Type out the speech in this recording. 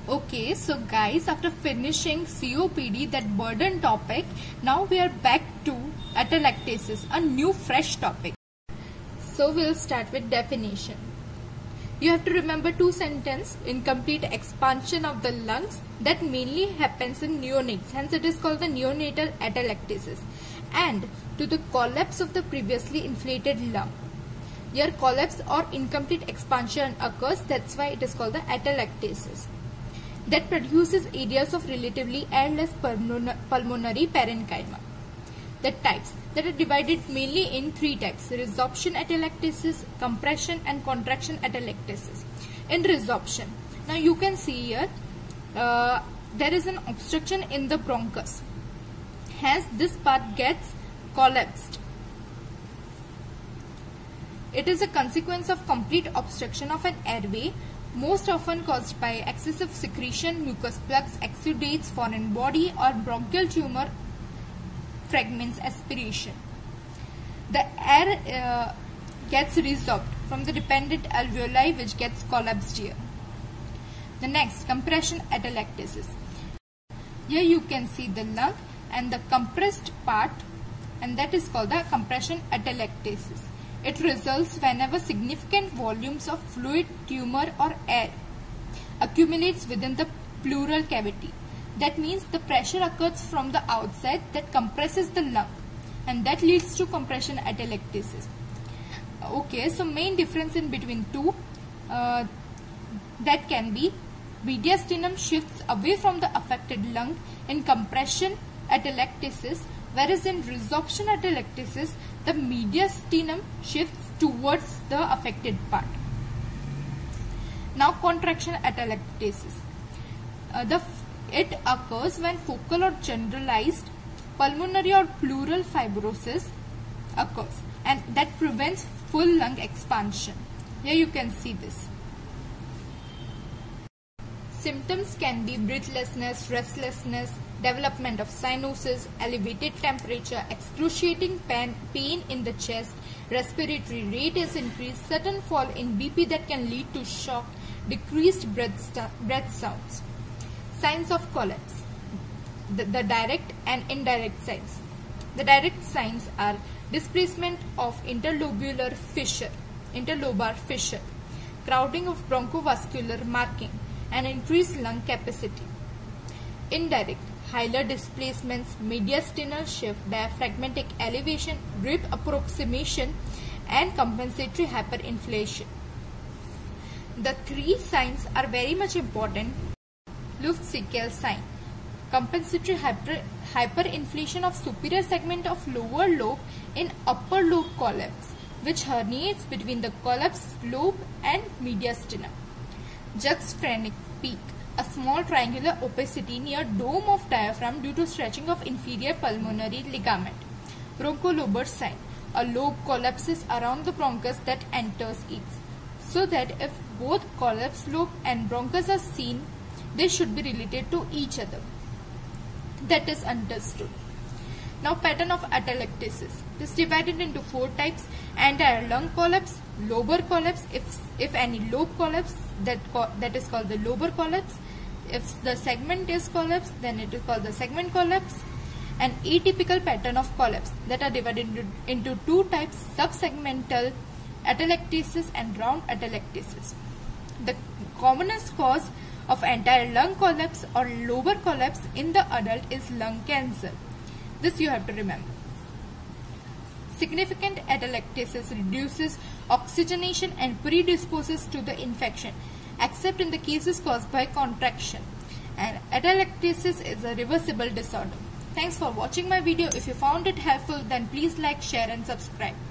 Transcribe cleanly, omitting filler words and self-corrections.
Okay, so guys, after finishing COPD, that burden topic, now we are back to atelectasis, a new fresh topic. So we'll start with definition. You have to remember two sentences: incomplete expansion of the lungs that mainly happens in neonates, hence it is called the neonatal atelectasis, and to the collapse of the previously inflated lung. Here collapse or incomplete expansion occurs, that's why it is called the atelectasis. That produces areas of relatively airless pulmonary parenchyma. The types that are divided mainly in three types: resorption atelectasis, compression and contraction atelectasis. In resorption, now you can see here there is an obstruction in the bronchus, hence this part gets collapsed. It is a consequence of complete obstruction of an airway, most often caused by excessive secretion, mucus plugs, exudates, foreign body, or bronchial tumor fragments aspiration. The air gets resorbed from the dependent alveoli, which gets collapsed here. The next, compression atelectasis. Here you can see the lung and the compressed part, and that is called the compression atelectasis. It results whenever significant volumes of fluid, tumor or air accumulates within the pleural cavity. That means the pressure occurs from the outside that compresses the lung, and that leads to compression atelectasis. Okay, so main difference in between two that can be: mediastinum shifts away from the affected lung in compression atelectasis, whereas in resorption atelectasis the mediastinum shifts towards the affected part. Now contraction atelectasis. It occurs when focal or generalized pulmonary or pleural fibrosis occurs, and that prevents full lung expansion. Here you can see this. Symptoms can be breathlessness, restlessness, development of cyanosis, elevated temperature, excruciating pain in the chest, respiratory rate is increased, sudden fall in BP that can lead to shock, decreased breath sounds. Signs of collapse. The direct and indirect signs. The direct signs are displacement of interlobar fissure, crowding of bronchovascular marking, and increased lung capacity. Indirect: hilar displacements, mediastinal shift, diaphragmatic elevation, rib approximation, and compensatory hyperinflation. The three signs are very much important. Luftsichel sign: compensatory hyperinflation of superior segment of lower lobe in upper lobe collapse, which herniates between the collapsed lobe and mediastinum. Juxphrenic peak: a small triangular opacity near dome of diaphragm due to stretching of inferior pulmonary ligament. Broncholobar sign: a lobe collapses around the bronchus that enters it, so that if both collapsed lobe and bronchus are seen, they should be related to each other. That is understood. Now, pattern of atelectasis. It is divided into four types: entire lung collapse, lobar collapse, if any lobe collapse, that is called the lobar collapse. If the segment is collapsed, then it is called the segment collapse. And atypical pattern of collapse, that are divided into two types: subsegmental atelectasis and round atelectasis. The commonest cause of entire lung collapse or lobar collapse in the adult is lung cancer. This you have to remember. Significant atelectasis reduces oxygenation and predisposes to the infection, except in the cases caused by contraction. And atelectasis is a reversible disorder. Thanks for watching my video. If you found it helpful, then please like, share and subscribe.